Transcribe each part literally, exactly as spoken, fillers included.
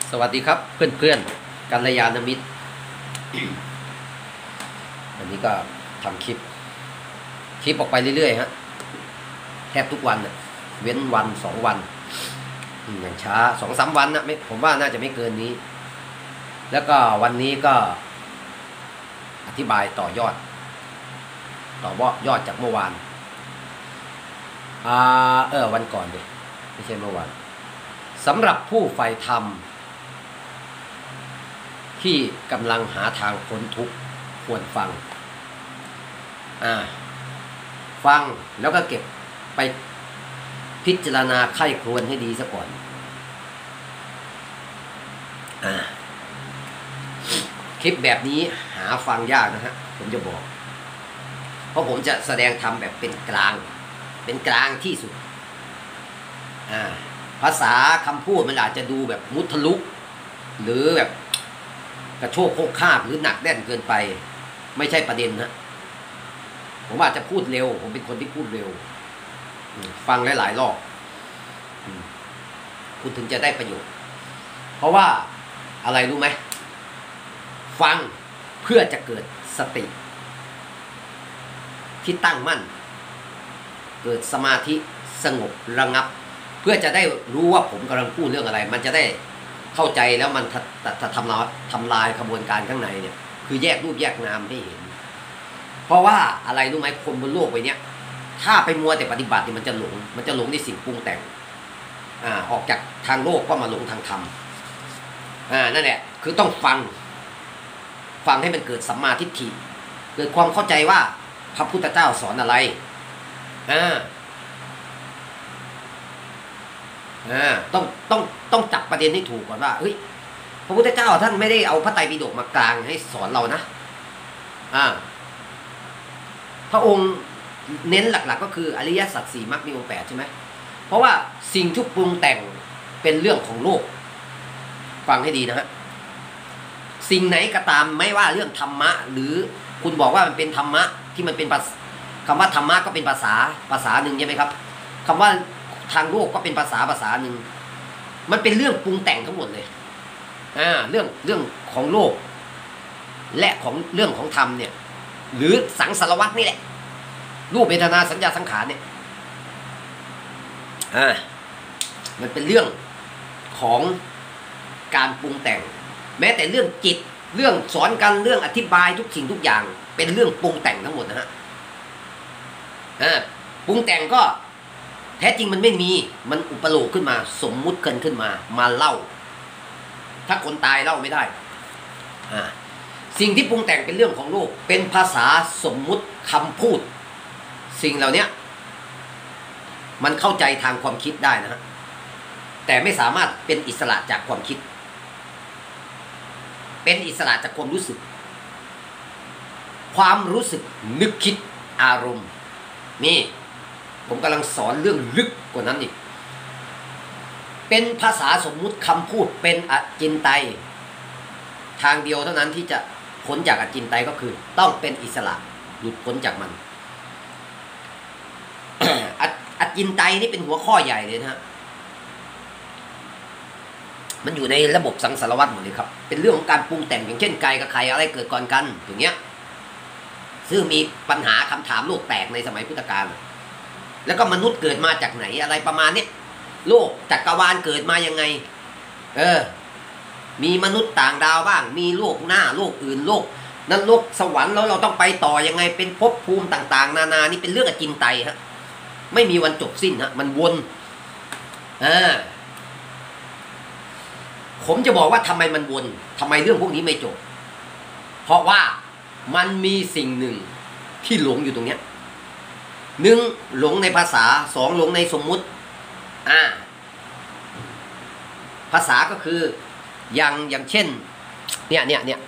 สวัสดีครับเพื่อนๆกัลยาณมิตรอันนี้ก็ทำคลิปคลิปออกไปเรื่อยๆฮะแทบทุกวันเว้นวันสองวันอย่างช้าสองสามวันนะไม่ผมว่าน่าจะไม่เกินนี้แล้วก็วันนี้ก็อธิบายต่อยอดต่อยอดจากเมื่อวานอ่าเออวันก่อนดิไม่ใช่เมื่อวานสำหรับผู้ใฝ่ธรรมที่กำลังหาทางพ้นทุกข์ควรฟังอ่าฟังแล้วก็เก็บไปพิจารณาไข้ครวญให้ดีซะก่อนอ่าคลิปแบบนี้หาฟังยากนะฮะผมจะบอกเพราะผมจะแสดงธรรมแบบเป็นกลางเป็นกลางที่สุดอ่าภาษาคำพูดมันอาจจะดูแบบมุทะลุหรือแบบกระโชกโคกคาบหรือหนักแน่นเกินไปไม่ใช่ประเด็นนะผมอาจจะพูดเร็วผมเป็นคนที่พูดเร็วฟังหลายๆรอบคุณถึงจะได้ประโยชน์เพราะว่าอะไรรู้ไหมฟังเพื่อจะเกิดสติที่ตั้งมั่นเกิดสมาธิสงบระงับเพื่อจะได้รู้ว่าผมกำลังพูดเรื่องอะไรมันจะได้เข้าใจแล้วมันจะทำลายทำลายกระบวนการข้างในเนี่ยคือแยกรูปแยกนามให้เห็นเพราะว่าอะไรรู้ไหมคนบนโลกใบนี้ถ้าไปมัวแต่ปฏิบัติเนี่ยมันจะหลงมันจะหลงในสิ่งปรุงแต่งอ่าออกจากทางโลกก็มาหลงทางธรรมอ่านั่นแหละคือต้องฟังฟังให้มันเกิดสัมมาทิฏฐิเกิดความเข้าใจว่าพระพุทธเจ้าสอนอะไรอ่าอ่าต้องต้องต้องจับประเด็นให้ถูกก่อนว่าเฮ้ยพระพุทธเจ้าท่านไม่ได้เอาพระไตรปิฎกมากลางให้สอนเรานะอ่าพระองค์เน้นหลักๆก็คืออริยสัจสี่มรรคมีองค์แปดใช่ไหมเพราะว่าสิ่งทุกปรุงแต่งเป็นเรื่องของโลกฟังให้ดีนะฮะสิ่งไหนก็ตามไม่ว่าเรื่องธรรมะหรือคุณบอกว่ามันเป็นธรรมะที่มันเป็นคำว่าธรรมะก็เป็นภาษาภาษาหนึ่งใช่ไหมครับคำว่าทางโลกก็เป็นภาษาภาษาหนึ่งมันเป็นเรื่องปรุงแต่งทั้งหมดเลยอ่าเรื่องเรื่องของโลกและของเรื่องของธรรมเนี่ยหรือสังสารวัฏนี่แหละรูปเวทนาสัญญาสังขารเนี่ยอ่ามันเป็นเรื่องของการปรุงแต่งแม้แต่เรื่องจิตเรื่องสอนกันเรื่องอธิบายทุกสิ่งทุกอย่างเป็นเรื่องปรุงแต่งทั้งหมดนะฮะอ่าปรุงแต่งก็แท้จริงมันไม่มีมันอุปโลกขึ้นมาสมมุติเกินขึ้นมามาเล่าถ้าคนตายเล่าไม่ได้อ่าสิ่งที่ปรุงแต่งเป็นเรื่องของโลกเป็นภาษาสมมุติคำพูดสิ่งเหล่านี้มันเข้าใจทางความคิดได้นะฮะแต่ไม่สามารถเป็นอิสระจากความคิดเป็นอิสระจากความรู้สึกความรู้สึกนึกคิดอารมณ์นี่ผมกำลังสอนเรื่องลึกกว่านั้นอีกเป็นภาษาสมมุติคำพูดเป็นอจินไตยทางเดียวเท่านั้นที่จะพ้นจากอจินไตยก็คือต้องเป็นอิสระหลุดพ้นจากมัน อจินไตยนี่เป็นหัวข้อใหญ่เลยนะฮะมันอยู่ในระบบสังสารวัฏหมดเลยครับเป็นเรื่องของการปรุงแต่งอย่างเช่นไก่กับไข่อะไรเกิดก่อนกันอย่างเงี้ยซึ่งมีปัญหาคำถามโลกแตกในสมัยพุทธกาลแล้วก็มนุษย์เกิดมาจากไหนอะไรประมาณนี้โลกจักรวาลเกิดมายังไงเออมีมนุษย์ต่างดาวบ้างมีโลกหน้าโลกอื่นโลกนั้นโลกสวรรค์แล้วเราต้องไปต่อยังไงเป็นภพภูมิต่างๆนานานี่เป็นเรื่องอจินไตยฮะไม่มีวันจบสิ้นฮะมันวนอ่าผมจะบอกว่าทำไมมันวนทำไมเรื่องพวกนี้ไม่จบเพราะว่ามันมีสิ่งหนึ่งที่หลงอยู่ตรงเนี้ยหนึ่งหลงในภาษาสองหลงในสมมุติอ่าภาษาก็คืออย่างอย่างเช่นเนี่ยเนี่ยเนี่ย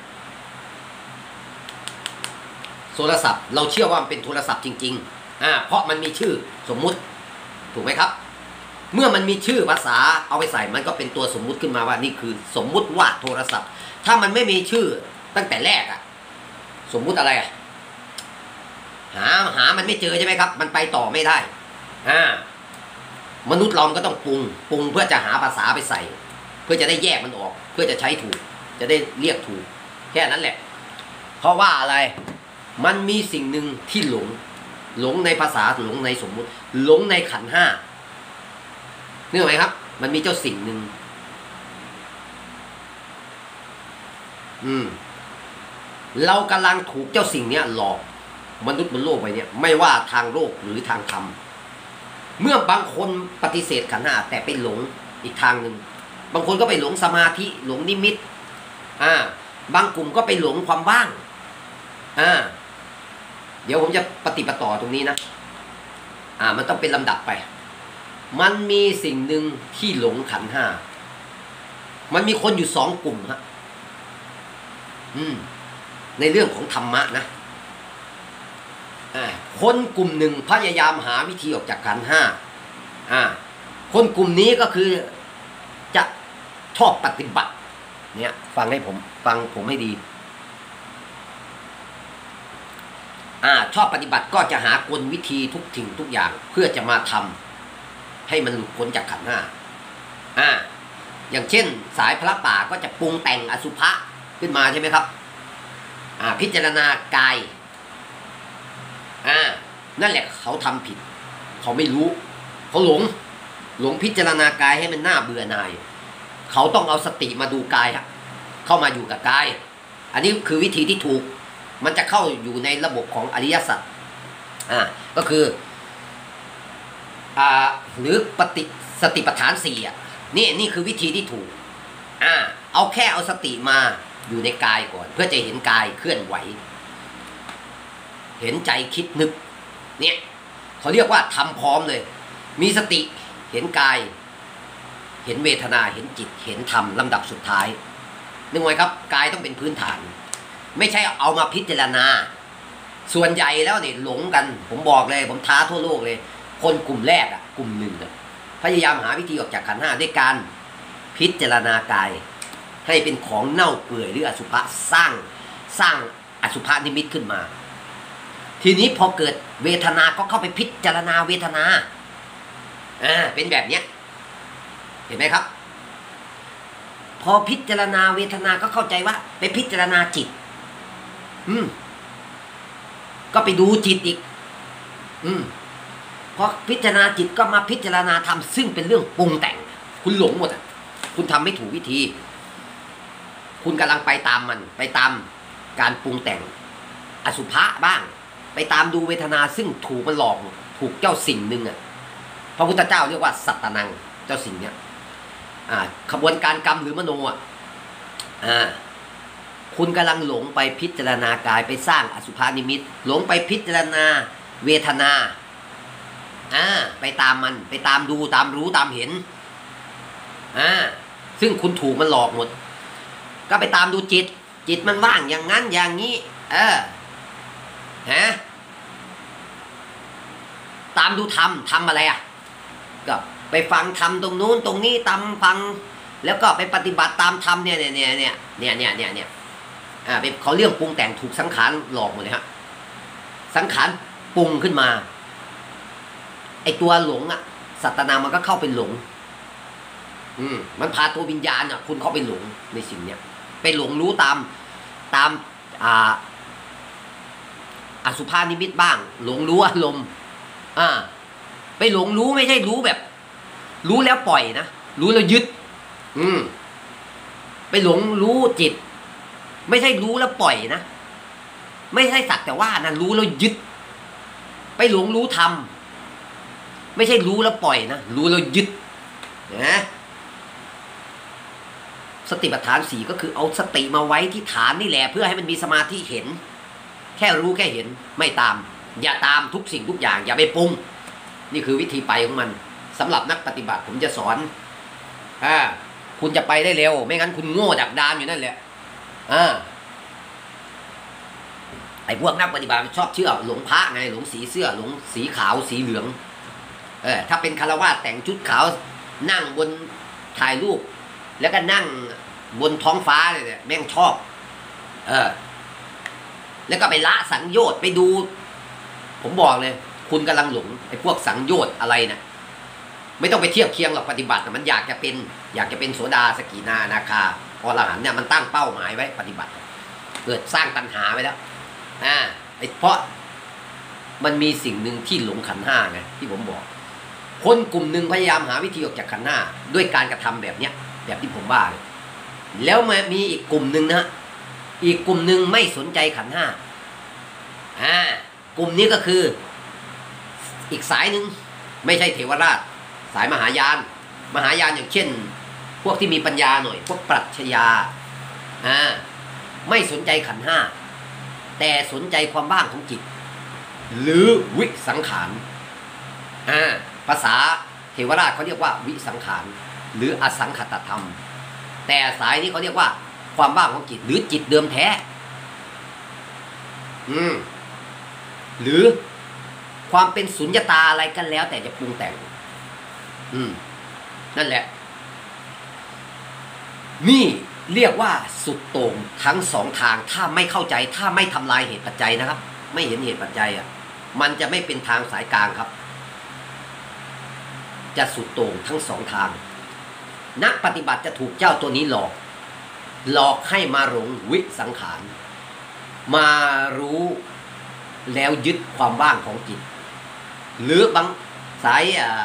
โทรศัพท์เราเชื่อว่ามันเป็นโทรศัพท์จริงๆอ่าเพราะมันมีชื่อสมมุติถูกไหมครับเมื่อมันมีชื่อภาษาเอาไปใส่มันก็เป็นตัวสมมุติขึ้นมาว่านี่คือสมมุติว่าโทรศัพท์ถ้ามันไม่มีชื่อตั้งแต่แรกอะสมมุติอะไรอะหาหามันไม่เจอใช่ไหมครับมันไปต่อไม่ได้อ่ามนุษย์เราก็ต้องปรุงปรุงเพื่อจะหาภาษาไปใส่พื่อจะได้แยกมันออกเพื่อจะใช้ถูกจะได้เรียกถูกแค่นั้นแหละเพราะว่าอะไรมันมีสิ่งหนึ่งที่หลงหลงในภาษาหลงในสมมุติหลงในขันธ์ห้านึกออกไหมครับมันมีเจ้าสิ่งหนึ่งอืมเรากำลังถูกเจ้าสิ่งเนี้ยหลอกมนุษย์บนโลกไปเนี่ยไม่ว่าทางโลกหรือทางธรรมเมื่อบางคนปฏิเสธขันธ์ห้าแต่ไปหลงอีกทางหนึ่งบางคนก็ไปหลงสมาธิหลงนิมิตอ่าบางกลุ่มก็ไปหลงความว่างอ่าเดี๋ยวผมจะปฏิปต่อตรงนี้นะอ่ามันต้องเป็นลำดับไปมันมีสิ่งหนึ่งที่หลงขันธ์ห้ามันมีคนอยู่สองกลุ่มฮะอืมในเรื่องของธรรมะนะอ่าคนกลุ่มหนึ่งพยายามหาวิธีออกจากขันธ์ห้าอ่าคนกลุ่มนี้ก็คือจะชอบปฏิบัติเนี่ยฟังให้ผมฟังผมให้ดีอ่าชอบปฏิบัติก็จะหากลวิธีทุกสิ่งทุกอย่างเพื่อจะมาทำให้มันหลุดพ้นจากขันธ์ห้าอ่าอย่างเช่นสายพระป่าก็จะปรุงแต่งอสุภะขึ้นมาใช่ไหมครับอ่าพิจารณากายอ่านั่นแหละเขาทำผิดเขาไม่รู้เขาหลงหลงพิจารณากายให้มันน่าเบื่อหน่ายเขาต้องเอาสติมาดูกายครับเข้ามาอยู่กับกายอันนี้คือวิธีที่ถูกมันจะเข้าอยู่ในระบบของอริยสัจอ่าก็คืออ่าหรือปฏิสติปัฏฐานสี่อ่ะนี่นี่คือวิธีที่ถูกอ่าเอาแค่เอาสติมาอยู่ในกายก่อนเพื่อจะเห็นกายเคลื่อนไหวเห็นใจคิดนึกเนี่ยเขาเรียกว่าทำพร้อมเลยมีสติเห็นกายเห็นเวทนาเห็นจิตเห็นธรรมลำดับสุดท้ายนึกไว้ครับกายต้องเป็นพื้นฐานไม่ใช่เอามาพิจารณาส่วนใหญ่แล้วเนี่ยหลงกันผมบอกเลยผมท้าทั่วโลกเลยคนกลุ่มแรกอ่ะกลุ่มหนึ่งอ่ะพยายามหาวิธีออกจากขันธ์ห้าด้วยการพิจารณากายให้เป็นของเน่าเปื่อยหรืออสุภะสร้างสร้างอสุภะนิมิตขึ้นมาทีนี้พอเกิดเวทนาก็เข้าไปพิจารณาเวทนาอ่าเป็นแบบเนี้ยเห็นไหมครับพอพิจารณาเวทนาก็เข้าใจว่าไปพิจารณาจิตอืมก็ไปดูจิตอีกอืมพอพิจารณาจิตก็มาพิจารณาธรรมซึ่งเป็นเรื่องปรุงแต่งคุณหลงหมดอ่ะคุณทำไม่ถูกวิธีคุณกำลังไปตามมันไปตามการปรุงแต่งอสุภะบ้างไปตามดูเวทนาซึ่งถูกมันหลอกถูกเจ้าสิ่งหนึ่งอ่ะพระพุทธเจ้าเรียกว่าสัตตนังเจ้าสิ่งเนี้ยอ่าขบวนการกรรมหรือมโนอ่ะอ่าคุณกำลังหลงไปพิจารณากายไปสร้างอสุภานิมิตหลงไปพิจารณาเวทนาอ่าไปตามมันไปตามดูตามรู้ตามเห็นอ่าซึ่งคุณถูกมันหลอกหมดก็ไปตามดูจิตจิตมันว่างอย่างนั้นอย่างนี้เออฮะตามดูธรรมทำอะไรอ่ะก็ไปฟังธรรมตรงนู้นตรงนี้ตามฟังแล้วก็ไปปฏิบัติตามธรรมเนี่ยเนี่ยเนี่ยเนี่ยเนี่ยเนี่ยเนี่ยเนี่ยอ่าเป็นเขาเรื่องปรุงแต่งถูกสังขารหลอกหมดเลยฮะสังขารปรุงขึ้นมาไอตัวหลงอ่ะสัตตนามันก็เข้าไปหลงอืมมันพาตัววิญญาณอ่ะคุณเข้าไปหลงในสิ่งเนี้ยไปหลงรู้ตามตามอ่าอสุภานิมิตบ้างหลงรู้อารมณ์อ่าไปหลงรู้ไม่ใช่รู้แบบรู้แล้วปล่อยนะรู้แล้วยึดอืมไปหลงรู้จิตไม่ใช่รู้แล้วปล่อยนะไม่ใช่สักแต่ว่านะรู้แล้วยึดไปหลงรู้ธรรมไม่ใช่รู้แล้วปล่อยนะรู้แล้วยึดนะสติปัฏฐานสี่ก็คือเอาสติมาไว้ที่ฐานนี่แหละเพื่อให้มันมีสมาธิเห็นแค่รู้แค่เห็นไม่ตามอย่าตามทุกสิ่งทุกอย่างอย่าไปปรุงนี่คือวิธีไปของมันสำหรับนักปฏิบัติผมจะสอนอ่าคุณจะไปได้เร็วไม่งั้นคุณโง่ดักดานอยู่นั่นแหละอ่าไอ้พวกนักปฏิบัติชอบเชื่อหลงพระไงหลงสีเสื้อหลงสีขาวสีเหลืองเออถ้าเป็นคฤหัสถ์แต่งชุดขาวนั่งบนถ่ายรูปแล้วก็นั่งบนท้องฟ้าเนี่ยแม่งชอบเออแล้วก็ไปละสังโยชน์ไปดูผมบอกเลยคุณกำลังหลงไอ้พวกสังโยชน์อะไรนะไม่ต้องไปเทียบเคียงหรอกปฏิบัติมันอยากจะเป็นอยากจะเป็นโสดาสกิทานาคาอรหันต์เนี่ยมันตั้งเป้าหมายไว้ปฏิบัติเกิดสร้างตัณหาไว้แล้วอ่าไอ้เพราะมันมีสิ่งหนึ่งที่หลงขันธ์ห้าไงที่ผมบอกคนกลุ่มหนึ่งพยายามหาวิธีออกจากขันธ์ห้าด้วยการกระทำแบบเนี้ยแบบที่ผมว่าเลยแล้วมามีอีกกลุ่มหนึ่งนะอีกกลุ่มหนึ่งไม่สนใจขันธ์ห้าอ่ากลุ่มนี้ก็คืออีกสายหนึ่งไม่ใช่เทวราชสายมหายานมหายานอย่างเช่นพวกที่มีปัญญาหน่อยพวกปรัชญาอ่าไม่สนใจขันธ์ห้าแต่สนใจความว่างของจิตหรือวิสังขารอ่าภาษาเทวราชเขาเรียกว่าวิสังขารหรืออสังขตธรรมแต่สายนี้เขาเรียกว่าความว่างของจิตหรือจิตเดิมแท้อืมหรือความเป็นสุญญตาอะไรกันแล้วแต่จะปรุงแต่งอืมนั่นแหละนี่เรียกว่าสุดโต่งทั้งสองทางถ้าไม่เข้าใจถ้าไม่ทำลายเหตุปัจจัยนะครับไม่เห็นเหตุปัจจัยอ่ะมันจะไม่เป็นทางสายกลางครับจะสุดโต่งทั้งสองทางนักปฏิบัติจะถูกเจ้าตัวนี้หลอกหลอกให้มาหลงวิสังขารมารู้แล้วยึดความว่างของจิตหรือบางสาย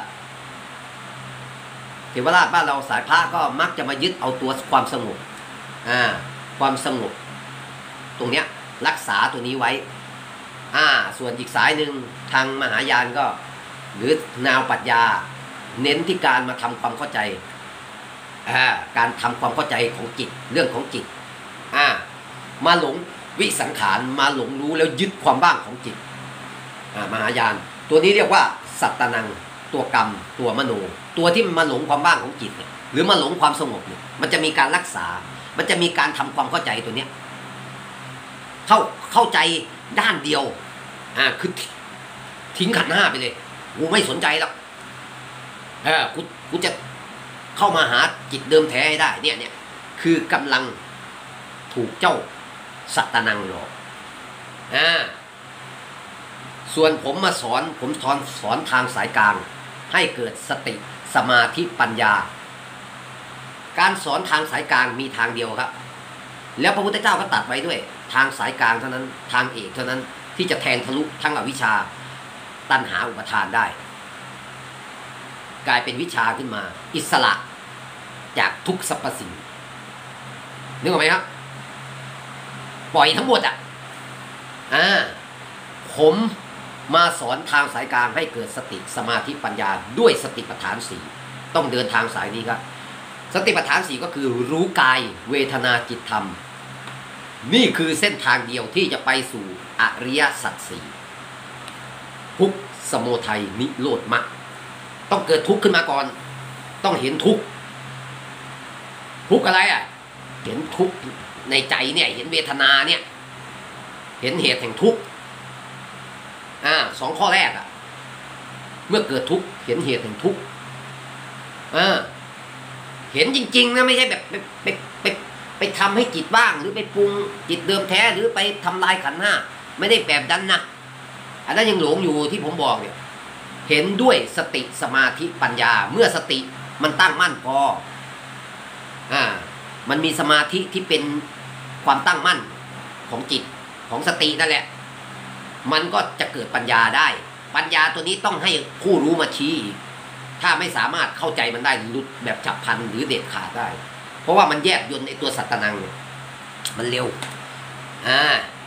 เทวราชบ้านเราสายพระก็มักจะมายึดเอาตัวความสงบอ่าความสงบตรงเนี้ยรักษาตัวนี้ไว้อ่าส่วนอีกสายหนึ่งทางมหายานก็หรือแนวปรัชญาเน้นที่การมาทำความเข้าใจอ่าการทำความเข้าใจของจิตเรื่องของจิตอ่ามาหลงวิสังขารมาหลงรู้แล้วยึดความว่างของจิตอ่ามหายานตัวนี้เรียกว่าสัตตนังตัวกรรมตัวมโนตัวที่มาหลงความว่างของจิตเนี่ยหรือมาหลงความสงบเนี่ยมันจะมีการรักษามันจะมีการทำความเข้าใจตัวเนี้ยเข้าเข้าใจด้านเดียวอ่าคือทิ้งขันธ์ห้าไปเลยกูไม่สนใจแล้วเออกูกูจะเข้ามาหาจิตเดิมแท้ให้ได้เนี่ยเนี่ยคือกำลังถูกเจ้าสัตตนังหลอกอ่าส่วนผมมาสอนผมสอนสอนทางสายกลางให้เกิดสติสมาธิปัญญาการสอนทางสายกลางมีทางเดียวครับแล้วพระพุทธเจ้าก็ตัดไว้ด้วยทางสายกลางเท่านั้นทางเอกเท่านั้นที่จะแทงทะลุทั้งอวิชชาตัณหาอุปทานได้กลายเป็นวิชาขึ้นมาอิสระจากทุกสรรพสิ่งนึกออกไหมครับปล่อยทั้งหมดอ่ะอ่าผมมาสอนทางสายกลางให้เกิดสติสมาธิปัญญาด้วยสติปัฏฐานสี่ต้องเดินทางสายนี้ครับสติปัฏฐานสี่ก็คือรู้กายเวทนาจิตธรรมนี่คือเส้นทางเดียวที่จะไปสู่อริยสัจสี่ทุกข์สมุทัยนิโรธมรรคต้องเกิดทุกข์ขึ้นมาก่อนต้องเห็นทุกข์ทุกข์อะไรอ่ะเห็นทุกข์ในใจเนี่ยเห็นเวทนาเนี่ยเห็นเหตุแห่งทุกข์อ่าสองข้อแรกอ่ะเมื่อเกิดทุกข์เห็นเหตุแห่งทุกข์อ่าเห็นจริงๆนะไม่ใช่แบบไปไปไปไปทำให้จิตบ้างหรือไปปรุงจิตเดิมแท้หรือไปทำลายขันธ์ห้าไม่ได้แบบนั้นนะอันนั้นยังหลงอยู่ที่ผมบอกเนี่ยเห็นด้วยสติสมาธิปัญญาเมื่อสติมันตั้งมั่นพออ่ามันมีสมาธิที่เป็นความตั้งมั่นของจิตของสตินั่นแหละมันก็จะเกิดปัญญาได้ปัญญาตัวนี้ต้องให้ผู้รู้มาชี้ถ้าไม่สามารถเข้าใจมันได้หลุดแบบฉับพลันหรือเด็ดขาดได้เพราะว่ามันแยกยนต์ในตัวสัตตนังเนี่ยมันเร็วอ่า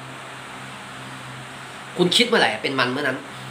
คุณคิดเมื่อไหร่เป็นมันเมื่อนั้น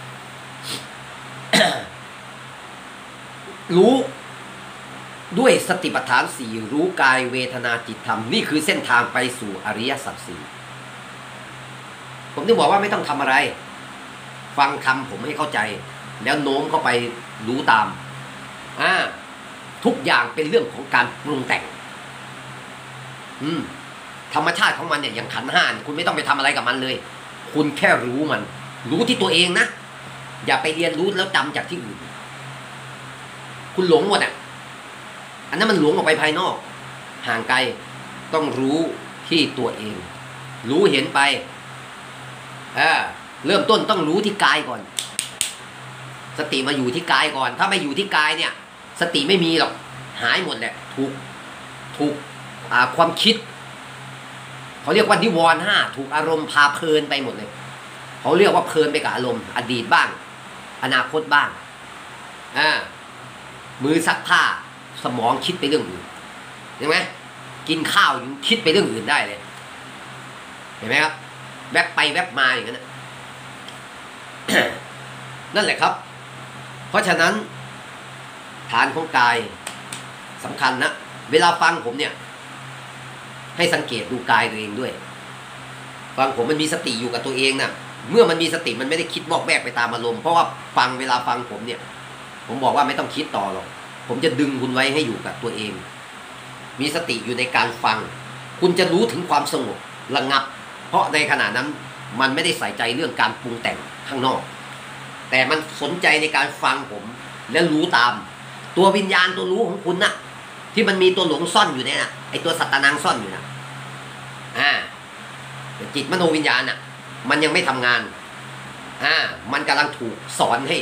รู้ด้วยสติปัฏฐานสี่รู้กายเวทนาจิตธรรมนี่คือเส้นทางไปสู่อริยสัจสี่ผมถึงบอกว่าไม่ต้องทำอะไรฟังคำผมให้เข้าใจแล้วโน้มเข้าไปรู้ตามอ่าทุกอย่างเป็นเรื่องของการปรุงแต่งอืมธรรมชาติของมันเนี่ยอย่างขันธ์ห้าคุณไม่ต้องไปทำอะไรกับมันเลยคุณแค่รู้มันรู้ที่ตัวเองนะอย่าไปเรียนรู้แล้วจำจากที่อื่นคุณหลงหมดอ่ะอันนั้นมันหลงออกไปภายนอกห่างไกลต้องรู้ที่ตัวเองรู้เห็นไปเออเริ่มต้นต้องรู้ที่กายก่อนสติมาอยู่ที่กายก่อนถ้าไม่อยู่ที่กายเนี่ยสติไม่มีหรอกหายหมดแหละถูกถูกอ่าความคิดเขาเรียกว่านิวรณ์ห้าถูกอารมณ์พาเพลินไปหมดเลยเขาเรียกว่าเพลินไปกับอารมณ์อดีตบ้างอนาคตบ้างอ่ามือซักผ้าสมองคิดไปเรื่องอื่นเห็นไหมกินข้าวยังคิดไปเรื่องอื่นได้เลยเห็นไหมครับแวบไปแวบมาอย่างนั้น นั่นแหละครับเพราะฉะนั้นฐานของกายสำคัญนะเวลาฟังผมเนี่ยให้สังเกตดูกายตัวเองด้วยฟังผมมันมีสติอยู่กับตัวเองนะเมื่อมันมีสติมันไม่ได้คิดบอกแวกไปตามอารมณ์เพราะว่าฟังเวลาฟังผมเนี่ยผมบอกว่าไม่ต้องคิดต่อหรอกผมจะดึงคุณไว้ให้อยู่กับตัวเองมีสติอยู่ในการฟังคุณจะรู้ถึงความสงบระงับเพราะในขณะนั้นมันไม่ได้ใส่ใจเรื่องการปรุงแต่งข้างนอกแต่มันสนใจในการฟังผมและรู้ตามตัววิญญาณตัวรู้ของคุณนะที่มันมีตัวหลงซ่อนอยู่เนี่ยนะไอตัวสัตตนังซ่อนอยู่นะอ่าจิตมโนวิญญาณน่ะมันยังไม่ทำงานอ่ามันกำลังถูกสอนให้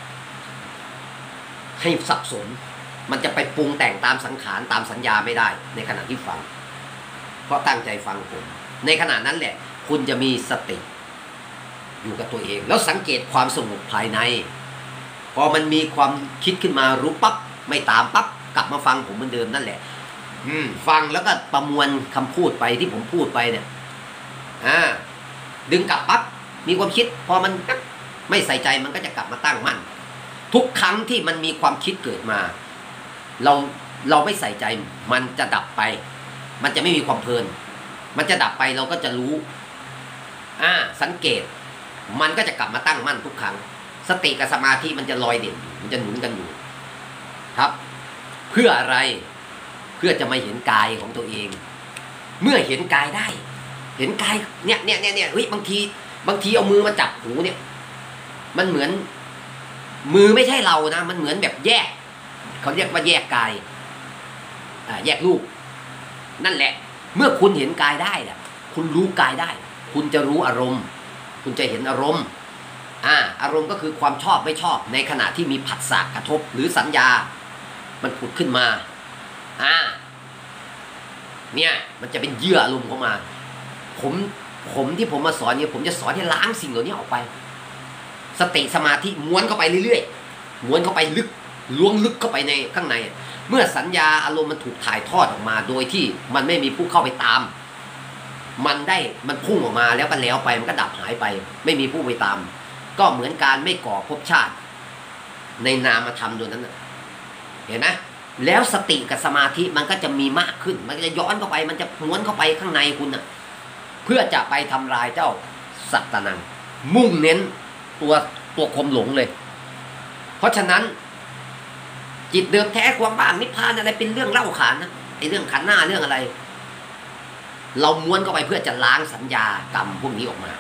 ให้สับสนมันจะไปปรุงแต่งตามสังขารตามสัญญาไม่ได้ในขณะที่ฟังเพราะตั้งใจฟังผมในขณะนั้นแหละคุณจะมีสติอยู่กับตัวเองแล้วสังเกตความสงบภายในพอมันมีความคิดขึ้นมารู้ปั๊บไม่ตามปั๊บกลับมาฟังผมเหมือนเดิมนั่นแหละอืมฟังแล้วก็ประมวลคำพูดไปที่ผมพูดไปเนี่ยอ่าดึงกลับปั๊บมีความคิดพอมันไม่ใส่ใจมันก็จะกลับมาตั้งมั่นทุกครั้งที่มันมีความคิดเกิดมาเราเราไม่ใส่ใจมันจะดับไปมันจะไม่มีความเพลินมันจะดับไปเราก็จะรู้อ่าสังเกตมันก็จะกลับมาตั้งมั่นทุกครั้งสติกับสมาธิมันจะลอยเด่นมันจะหนุนกันอยู่ครับเพื่ออะไรเพื่อจะมาเห็นกายของตัวเองเมื่อเห็นกายได้เห็นกายเนี่ยเนี่ยเนี่ยเนี่ยเฮ้ยบางทีบางทีเอามือมาจับหูเนี่ยมันเหมือนมือไม่ใช่เรานะมันเหมือนแบบแยกเขาเรียกว่าแยกกายอ่าแยกรูปนั่นแหละเมื่อคุณเห็นกายได้แหละคุณรู้กายได้คุณจะรู้อารมณ์คุณจะเห็นอารมณ์อ่าอารมณ์ก็คือความชอบไม่ชอบในขณะที่มีผัสสะกระทบหรือสัญญามันผุดขึ้นมาอ่าเนี่ยมันจะเป็นเยื่ออารมณ์เข้ามาผมผมที่ผมมาสอนเนี่ยผมจะสอนให้ล้างสิ่งเหล่านี้ออกไปสติสมาธิม้วนเข้าไปเรื่อยๆม้วนเข้าไปลึกล้วงลึกเข้าไปในข้างในเมื่อสัญญาอารมณ์มันถูกถ่ายทอดออกมาโดยที่มันไม่มีผู้เข้าไปตามมันได้มันพุ่งออกมาแล้วก็แล้วไปมันก็ดับหายไปไม่มีผู้ไปตามก็เหมือนการไม่ก่อภพชาติในนามธรรมตัวนั้นเห็นไหมแล้วสติกับสมาธิมันก็จะมีมากขึ้นมันจะย้อนเข้าไปมันจะม้วนเข้าไปข้างในคุณนะเพื่อจะไปทำลายเจ้าสัตตนังมุ่งเน้นตัวตัวความหลงเลยเพราะฉะนั้นจิตเดิมแท้ความว่างนิพพานอะไรเป็นเรื่องเล่าขานนะไอ้เรื่องขันธ์หน้าเรื่องอะไรเราม้วนเข้าไปเพื่อจะล้างสัญญากรรมพวกนี้ออกมา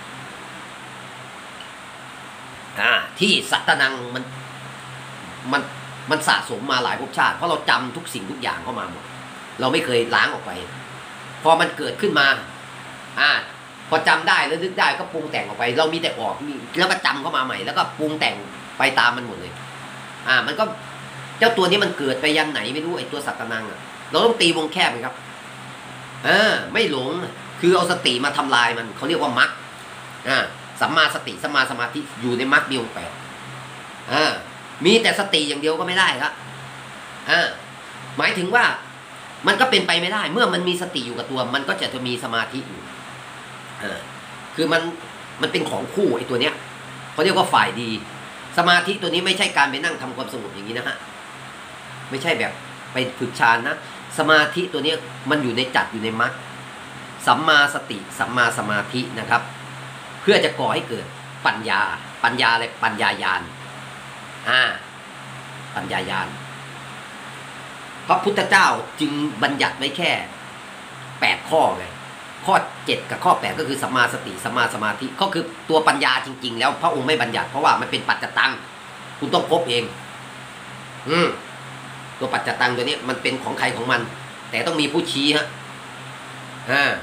อ่าที่สัตตนังมันมันมันสะสมมาหลายภพชาติเพราะเราจำทุกสิ่งทุกอย่างเข้ามาหมดเราไม่เคยล้างออกไปพอมันเกิดขึ้นมาอ่าพอจำได้แล้วนึกได้ก็ปรุงแต่งออกไปเรามีแต่ออกมีแล้วก็จำเข้ามาใหม่แล้วก็ปรุงแต่งไปตามมันหมดเลยอ่ามันก็เจ้าตัวนี้มันเกิดไปยันไหนไม่รู้ไอ้ตัวสัตตนังอ่ะเราต้องตีวงแคบเลยครับเออไม่หลงคือเอาสติมาทำลายมันเขาเรียกว่ามรรคอ่าสัมมาสติสัมมาสมาธิอยู่ในมรรคมีองค์แปดอ่ามีแต่สติอย่างเดียวก็ไม่ได้ครับอ่าหมายถึงว่ามันก็เป็นไปไม่ได้เมื่อมันมีสติอยู่กับตัวมันก็จะจะมีสมาธิอยู่อ่าคือมันมันเป็นของคู่ไอ้ตัวเนี้ยเขาเรียกว่าฝ่ายดีสมาธิตัวนี้ไม่ใช่การไปนั่งทำความสงบอย่างนี้นะฮะไม่ใช่แบบไปฝึกฌานนะสมาธิตัวนี้มันอยู่ในจัดอยู่ในมรรคสัมมาสติสัมมาสมาธินะครับเพื่อจะก่อให้เกิดปัญญาปัญญาอะไรปัญญาญาณอ่าปัญญาญาณพระพุทธเจ้าจึงบัญญัติไว้แค่แปดข้อไงข้อเจ็ดกับข้อแปดก็คือสัมมาสติสัมมาสมาธิก็คือตัวปัญญาจริงๆแล้วพระองค์ไม่บัญญัติเพราะว่ามันเป็นปัจจตังคุณต้องพบเองอืมตัวปัจจตังตัวนี้มันเป็นของใครของมันแต่ต้องมีผู้ชี้ฮะอ่า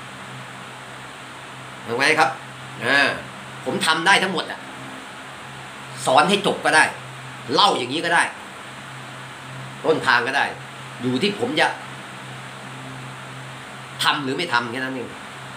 เห็นไหมครับอ่าผมทำได้ทั้งหมดอ่ะสอนให้จบก็ได้เล่าอย่างนี้ก็ได้ต้นทางก็ได้อยู่ที่ผมจะทำหรือไม่ทำแค่นั้นเอง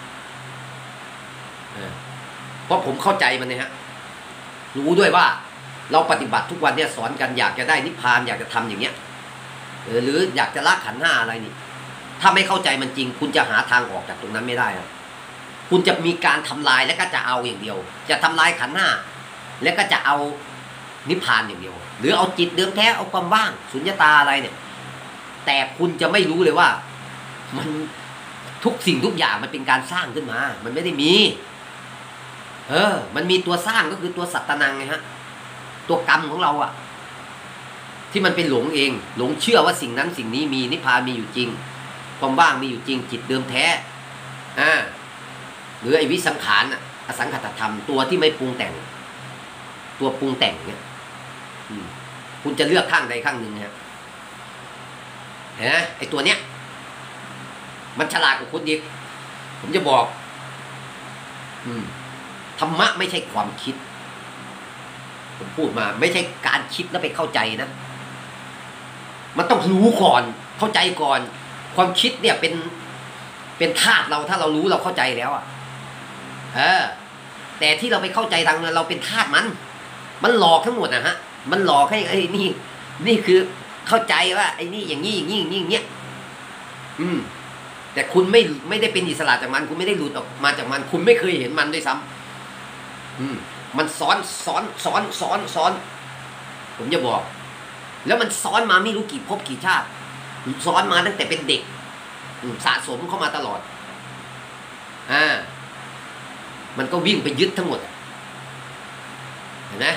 เพราะผมเข้าใจมันเนี่ยฮะรู้ด้วยว่าเราปฏิบัติทุกวันเนี่ยสอนกันอยากจะได้นิพพานอยากจะทำอย่างเงี้ยหรืออยากจะละขันธ์ห้าอะไรนี่ถ้าไม่เข้าใจมันจริงคุณจะหาทางออกจากตรงนั้นไม่ได้ครับคุณจะมีการทำลายแล้วก็จะเอาอย่างเดียวจะทำลายขันธ์ห้าแล้วก็จะเอานิพพานอย่างเดียวหรือเอาจิตเดิมแท้เอาความว่างสุญญตาอะไรเนี่ยแต่คุณจะไม่รู้เลยว่ามันทุกสิ่งทุกอย่างมันเป็นการสร้างขึ้นมามันไม่ได้มีเออมันมีตัวสร้างก็คือตัวสัตตนังไงฮะตัวกรรมของเราอะที่มันเป็นหลงเองหลงเชื่อว่าสิ่งนั้นสิ่งนี้มีนิพพานมีอยู่จริงความว่างมีอยู่จริงจิตเดิมแท้อ่าหรือไอ้วิสังขารอะอสังขตธรรมตัวที่ไม่ปรุงแต่งตัวปรุงแต่งเนี่ยคุณจะเลือกข้างใดข้างหนึ่งฮะเห็นไหมไอ้ตัวเนี้ยมันฉลาดกว่าคุณอีกผมจะบอกอืมธรรมะไม่ใช่ความคิดผมพูดมาไม่ใช่การคิดแล้วไปเข้าใจนะมันต้องรู้ก่อนเข้าใจก่อนความคิดเนี่ยเป็นเป็นธาตุเราถ้าเรารู้เราเข้าใจแล้วอ่ะเออแต่ที่เราไปเข้าใจทางนั้นเราเป็นธาตุมันมันหลอกทั้งหมดนะฮะมันหลอกให้ไอ้นี่นี่คือเข้าใจว่าไอ้นี่อย่างนี้อย่างนี้อย่างนี้อย่างเงี้ยอืมแต่คุณไม่ไม่ได้เป็นอิสระจากมันคุณไม่ได้หลุดออกมาจากมันคุณไม่เคยเห็นมันด้วยซ้ำอืมมันซ้อนซ้อนซ้อนซ้อนซ้อนผมจะบอกแล้วมันซ้อนมาไม่รู้กี่ภพกี่ชาติซ้อนมาตั้งแต่เป็นเด็กสะสมเข้ามาตลอดอ่ามันก็วิ่งไปยึดทั้งหมดเห็นไหม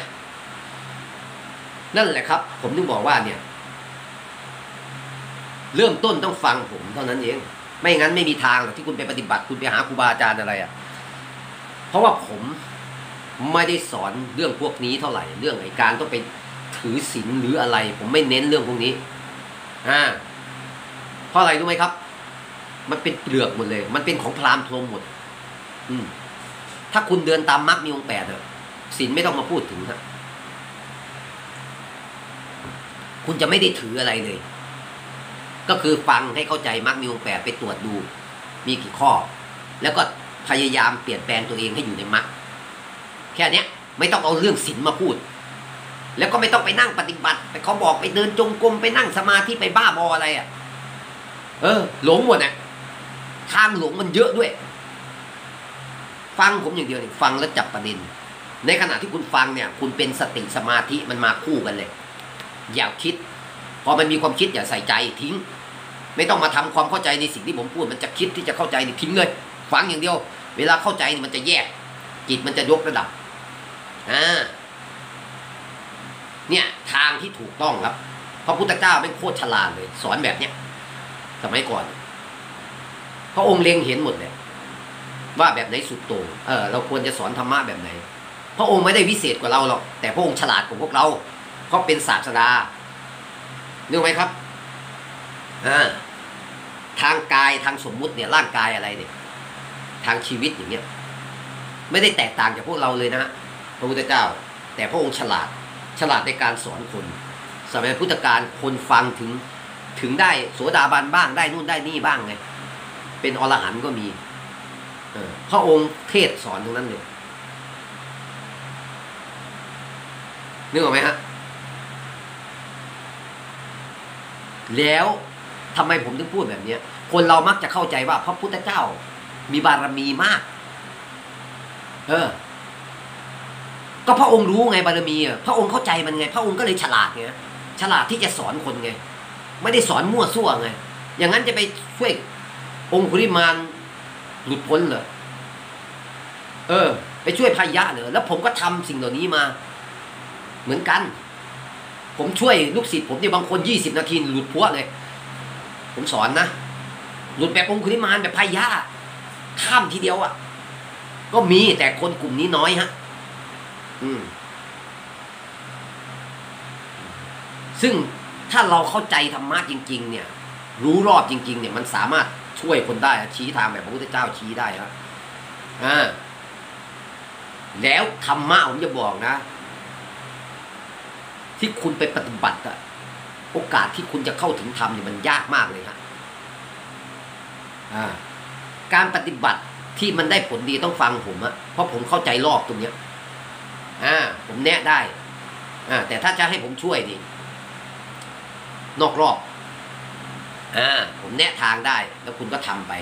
นั่นแหละครับผมถึงบอกว่าเนี่ยเริ่มต้นต้องฟังผมเท่านั้นเองไม่งั้นไม่มีทางหรอกที่คุณไปปฏิบัติคุณไปหาครูบาอาจารย์อะไรอ่ะเพราะว่าผมไม่ได้สอนเรื่องพวกนี้เท่าไหร่เรื่องไอ้การต้องไปถือศีลหรืออะไรผมไม่เน้นเรื่องพวกนี้อ่าเพราะอะไรรู้ไหมครับมันเป็นเปลือกหมดเลยมันเป็นของพราหมณ์พรหมหมดอืมถ้าคุณเดินตามมรรคมีองค์แปดเถอะศีลไม่ต้องมาพูดถึงฮะคุณจะไม่ได้ถืออะไรเลยก็คือฟังให้เข้าใจมรรคมีองค์แปดไปตรวจดูมีกี่ข้อแล้วก็พยายามเปลี่ยนแปลงตัวเองให้อยู่ในมรรคแค่นี้ไม่ต้องเอาเรื่องศีลมาพูดแล้วก็ไม่ต้องไปนั่งปฏิบัติไปเขาบอกไปเดินจงกรมไปนั่งสมาธิไปบ้าบออะไรอ่ะเออหลงหมดอ่ะทางหลงมันเยอะด้วยฟังผมอย่างเดียวนี่ฟังแล้วจับประเด็นในขณะที่คุณฟังเนี่ยคุณเป็นสติสมาธิมันมาคู่กันเลยอย่าคิดพอมันมีความคิดอย่าใส่ใจทิ้งไม่ต้องมาทำความเข้าใจในสิ่งที่ผมพูดมันจะคิดที่จะเข้าใจนี่ทิ้งเลยฟังอย่างเดียวเวลาเข้าใจนี่มันจะแยกจิตมันจะยกระดับอ่าเนี่ยทางที่ถูกต้องครับพระพุทธเจ้าเป็นโคตรฉลาดเลยสอนแบบเนี้ยสมัยก่อนพระองค์เล็งเห็นหมดเลยว่าแบบไหนสุดโต่งเออเราควรจะสอนธรรมะแบบไหนพระองค์ไม่ได้วิเศษกว่าเราหรอกแต่พระองค์ฉลาดกว่าพวกเราเพราะเป็นศาสดานึกไหมครับอ่าทางกายทางสมมุติเนี่ยร่างกายอะไรเนี่ยทางชีวิตอย่างเงี้ยไม่ได้แตกต่างจากพวกเราเลยนะพระพุทธเจ้าแต่พระองค์ฉลาดฉลาดในการสอนคนสมัยพุทธกาลคนฟังถึงถึงได้โสดาบันบ้างได้นู่นได้นี่บ้างไงเป็นอรหันต์ก็มีเออพระองค์เทศสอนทั้งนั้นเลยนึกออกไหมฮะแล้วทำไมผมถึงพูดแบบนี้คนเรามักจะเข้าใจว่าพระพุทธเจ้ามีบารมีมากเออก็พระองค์รู้ไงบารมีอ่ะพระองค์เข้าใจมันไงพระองค์ก็เลยฉลาดไงฉลาดที่จะสอนคนไงไม่ได้สอนมั่วซั่วไงอย่างนั้นจะไปช่วยองคุลิมานหลุดพ้นเหรอเออไปช่วยพายะเหรอแล้วผมก็ทำสิ่งเหล่านี้มาเหมือนกันผมช่วยลูกศิษย์ผมเนี่ยบางคนยี่สิบนาทีหลุดพ้นเลยผมสอนนะหลุดแบบองคุลิมานแบบพายะข้ามทีเดียวอ่ะก็มีแต่คนกลุ่มนี้น้อยฮะอืมซึ่งถ้าเราเข้าใจธรรมะจริงๆเนี่ยรู้รอบจริงๆเนี่ยมันสามารถช่วยคนได้ชี้ทางแบบพระพุทธเจ้าชี้ได้ครับอ่าแล้วธรรมะผมจะบอกนะที่คุณไปปฏิบัติอะโอกาสที่คุณจะเข้าถึงธรรมเนี่ยมันยากมากเลยครับการปฏิบัติที่มันได้ผลดีต้องฟังผมอะเพราะผมเข้าใจรอบตรงเนี้ยอ่าผมแนะได้อ่าแต่ถ้าจะให้ผมช่วยดินอกรอบอ่าผมแนะทางได้แล้วคุณก็ทำไป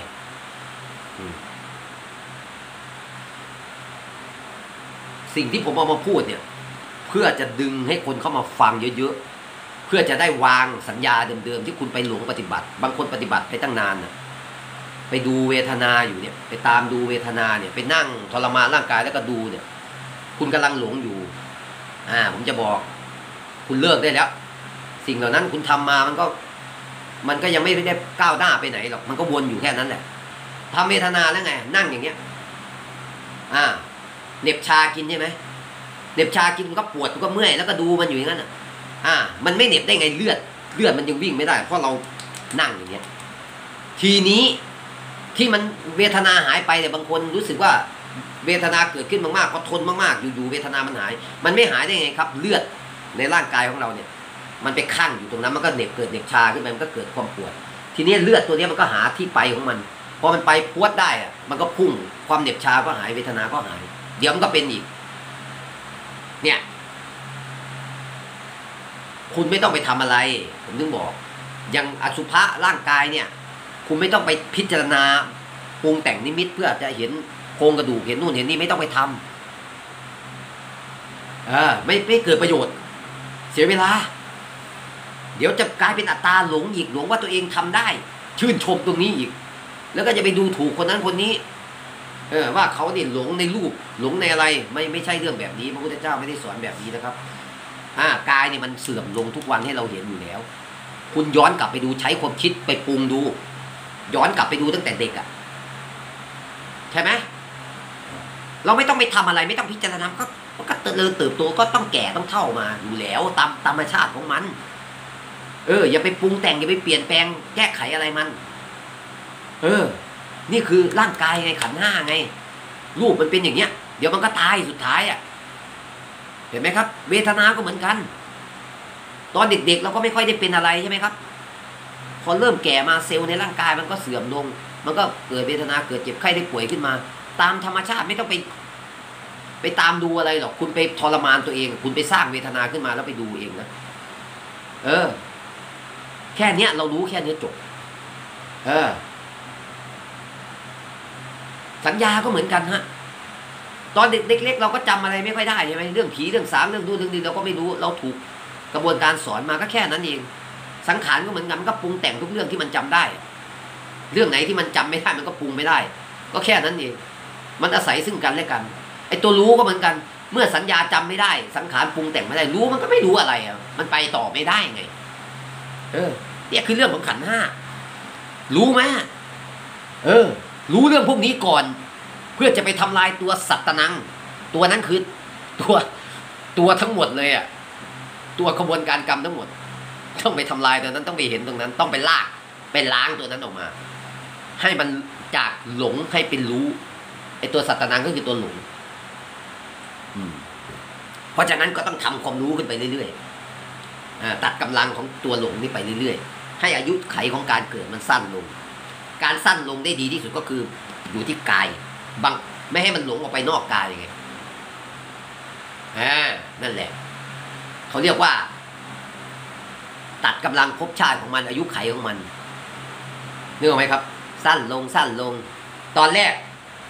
สิ่งที่ผมเอามาพูดเนี่ยเพื่อจะดึงให้คนเข้ามาฟังเยอะๆเพื่อจะได้วางสัญญาเดิมๆที่คุณไปหลงปฏิบัติบางคนปฏิบัติไปตั้งนานน่ะไปดูเวทนาอยู่เนี่ยไปตามดูเวทนาเนี่ยไปนั่งทรมานร่างกายแล้วก็ดูเนี่ยคุณกำลังหลงอยู่อ่าผมจะบอกคุณเลิกได้แล้วสิ่งเหล่านั้นคุณทำมามันก็มันก็ยังไม่ได้ก้าวหน้าไปไหนหรอกมันก็วนอยู่แค่นั้นแหละทำเวทนาแล้วไงนั่งอย่างเงี้ยอ่าเหน็บชากินใช่ไหมเหน็บชากินมันก็ปวดมันก็เมื่อยแล้วก็ดูมันอยู่อย่างนั้นอ่ะอ่ามันไม่เหน็บได้ไงเลือดเลือดมันยังวิ่งไม่ได้เพราะเรานั่งอย่างเงี้ยทีนี้ที่มันเวทนาหายไปเนี่ยบางคนรู้สึกว่าเวทนาเกิดขึ้นมากๆพอทนมากๆอยู่ๆเวทนามันหายมันไม่หายได้ไงครับเลือดในร่างกายของเราเนี่ยมันไปคั่งอยู่ตรงนั้นมันก็เหน็บเกิดเหน็บชาขึ้นไปมันก็เกิดความปวดทีนี้เลือดตัวนี้มันก็หาที่ไปของมันพอมันไปพวดได้อะมันก็พุ่งความเหน็บชาก็หายเวทนาก็หายเดี๋ยวมันก็เป็นอีกเนี่ยคุณไม่ต้องไปทำอะไรผมถึงบอกอย่างอสุภะร่างกายเนี่ยคุณไม่ต้องไปพิจารณาปรุงแต่งนิมิตเพื่อจะเห็นโครงกระดูกเห็นนู่นเห็นนี่ไม่ต้องไปทำเออไม่ไม่เกิดประโยชน์เสียเวลาเดี๋ยวจะกลายเป็นอัตตาหลงอีกหลงว่าตัวเองทำได้ชื่นชมตรงนี้อีกแล้วก็จะไปดูถูกคนนั้นคนนี้เออว่าเขาเนี่ยหลงในรูปหลงในอะไรไม่ไม่ใช่เรื่องแบบนี้พระพุทธเจ้าไม่ได้สอนแบบนี้นะครับอ่ากายเนี่ยมันเสื่อมลงทุกวันให้เราเห็นอยู่แล้วคุณย้อนกลับไปดูใช้ความคิดไปปรุงดูย้อนกลับไปดูตั้งแต่เด็กอ่ะใช่ไหมเราไม่ต้องไปทำอะไรไม่ต้องพิจารณาก็ก็เติบโตเติบโตก็ต้องแก่ต้องเฒ่ามาอยู่แล้วตามธรรมชาติของมันเอออย่าไปปรุงแต่งอย่าไปเปลี่ยนแปลงแก้ไขอะไรมันเออนี่คือร่างกายไงขันธ์ห้าไงรูปมันเป็นอย่างเงี้ยเดี๋ยวมันก็ตายสุดท้ายอ่ะเห็นไหมครับเวทนาก็เหมือนกันตอนเด็กๆเราก็ไม่ค่อยได้เป็นอะไรใช่ไหมครับพอเริ่มแก่มาเซลล์ในร่างกายมันก็เสื่อมลงมันก็เกิดเวทนาเกิดเจ็บไข้ได้ป่วยขึ้นมาตามธรรมชาติไม่ต้องไปไปตามดูอะไรหรอกคุณไปทรมานตัวเองคุณไปสร้างเวทนาขึ้นมาแล้วไปดูเองนะเออแค่เนี้ยเรารู้แค่นี้จบเออสัญญาก็เหมือนกันฮะตอนเด็กเล็กๆเราก็จำอะไรไม่ค่อยได้ใช่ไหมเรื่องผีเรื่องสามเรื่องดูเรื่องนี้เราก็ไม่รู้เราถูกกระบวนการสอนมาก็แค่นั้นเองสังขารก็เหมือนกันมันก็ปรุงแต่งทุกเรื่องที่มันจำได้เรื่องไหนที่มันจำไม่ได้มันก็ปรุงไม่ได้ก็แค่นั้นเองมันอาศัยซึ่งกันและกันไอ้ตัวรู้ก็เหมือนกันเมื่อสัญญาจำไม่ได้สังขารปรุงแต่งไม่ได้รู้มันก็ไม่รู้อะไรอ่ะมันไปต่อไม่ได้ไงเออเนี่ยคือเรื่องของขันธ์ห้ารู้ไหมเออรู้เรื่องพวกนี้ก่อนเพื่อจะไปทำลายตัวสัตตนังตัวนั้นคือตัวตัวทั้งหมดเลยอ่ะตัวกระบวนการกรรมทั้งหมดต้องไปทำลายตัวนั้นต้องไปเห็นตรงนั้นต้องไปลากไปล้างตัวนั้นออกมาให้มันจากหลงให้เป็นรู้ไอ้ตัวสัตตนังก็คือตัวหลงเพราะฉะนั้นก็ต้องทำความรู้ขึ้นไปเรื่อยๆตัดกำลังของตัวหลงนี่ไปเรื่อยๆให้อายุไขของการเกิดมันสั้นลงการสั้นลงได้ดีที่สุดก็คืออยู่ที่กายบังไม่ให้มันหลงออกไปนอกกายไงอ่านั่นแหละเขาเรียกว่าตัดกำลังภพชาติของมันอายุไขของมันนึกออกไหมครับสั้นลงสั้นลงตอนแรก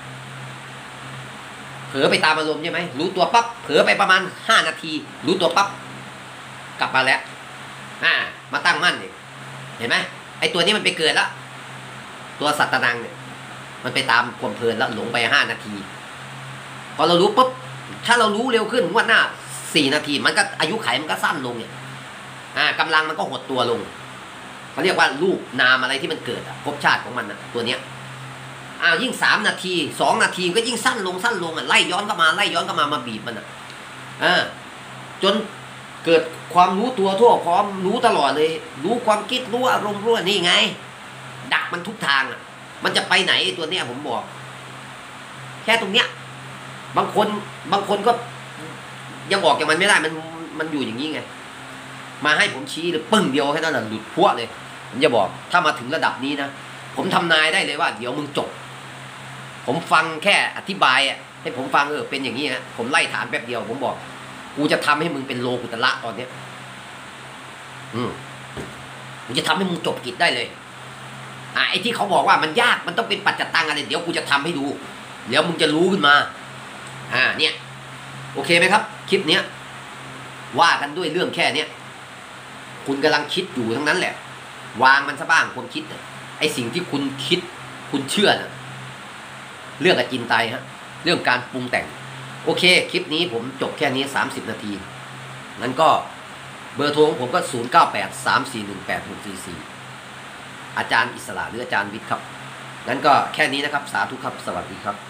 เผลอไปตามอารมณ์ใช่ไหมรู้ตัวปั๊บเผลอไปประมาณห้านาทีรู้ตัวปั๊บกลับมาแล้วอ่ามาตั้งมั่นอีกเห็นไหมไอ้ตัวนี้มันไปเกิดแล้วตัวสัตตนังเนี่ยมันไปตามความเพลินแล้วหลงไปห้านาทีพอเรารู้ปุ๊บถ้าเรารู้เร็วขึ้นวันหน้าสี่นาทีมันก็อายุไขมันก็สั้นลงเนี่ยอ่ากำลังมันก็หดตัวลงเขาเรียกว่ารูปนามอะไรที่มันเกิดภพชาติของมันนะตัวเนี้ยอ้าวยิ่งสามนาทีสองนาทีก็ยิ่งสั้นลงสั้นลงอ่ะไล่ย้อนเข้ามาไล่ย้อนเข้ามามาบีบมันอ่ะอ่าจนเกิดความรู้ตัวทั่วพร้อมรู้ตลอดเลยรู้ความคิดรู้อารมณ์รู้นี่ไงดักมันทุกทางอ่ะมันจะไปไหนตัวเนี้ยผมบอกแค่ตรงเนี้ยบางคนบางคนก็ยังบอกอย่างมันไม่ได้มันมันอยู่อย่างนี้ไงมาให้ผมชี้เลยปึ้งเดียวแค่นั้นแหละหลุดพัวเลยผมจะบอกถ้ามาถึงระดับนี้นะผมทำนายได้เลยว่าเดี๋ยวมึงจบผมฟังแค่อธิบายอ่ะให้ผมฟังเออเป็นอย่างนี้นะผมไล่ฐานแป๊บเดียวผมบอกกูจะทำให้มึงเป็นโลกุตระตอนเนี้ยอืมกูจะทำให้มึงจบกิจได้เลยอ่ะไอ้ที่เขาบอกว่ามันยากมันต้องเป็นปัจจตังอะไรเดี๋ยวกูจะทำให้ดูเดี๋ยวมึงจะรู้ขึ้นมาอ่าเนี่ยโอเคไหมครับคลิปเนี้ยว่ากันด้วยเรื่องแค่เนี้ยคุณกำลังคิดอยู่ทั้งนั้นแหละวางมันซะบ้างความคิดนะไอ้สิ่งที่คุณคิดคุณเชื่อนะเรื่องอจินไตยฮะเรื่องการปรุงแต่งโอเคคลิปนี้ผมจบแค่นี้สามสิบนาทีงั้นก็เบอร์โทรของผมก็ศูนย์ เก้า แปด สาม สี่ หนึ่ง แปด หก สี่ สี่อาจารย์อิสระหรืออาจารย์วิทย์ครับงั้นก็แค่นี้นะครับสาธุครับสวัสดีครับ